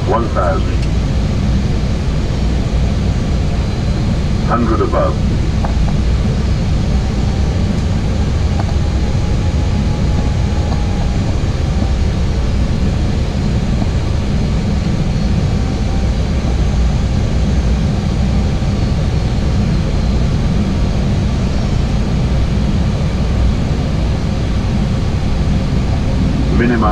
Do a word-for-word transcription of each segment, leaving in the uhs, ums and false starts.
one thousand. one hundred above. Minima.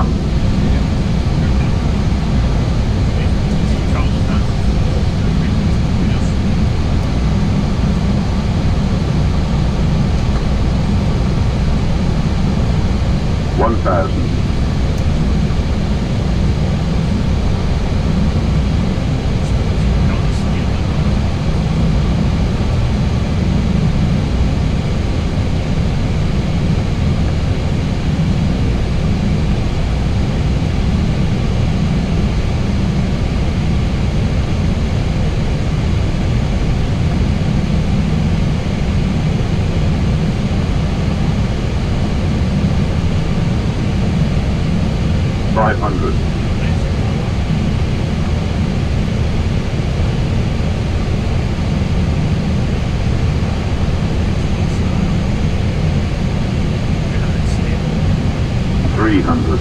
One thousand. Five hundred. Three hundred.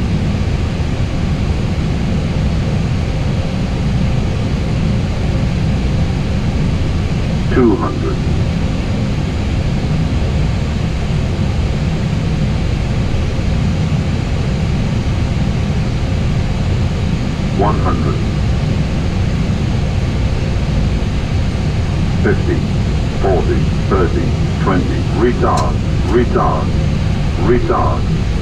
Two hundred. One hundred. Fifty. Forty. Thirty. Twenty. Retard. Retard. Retard.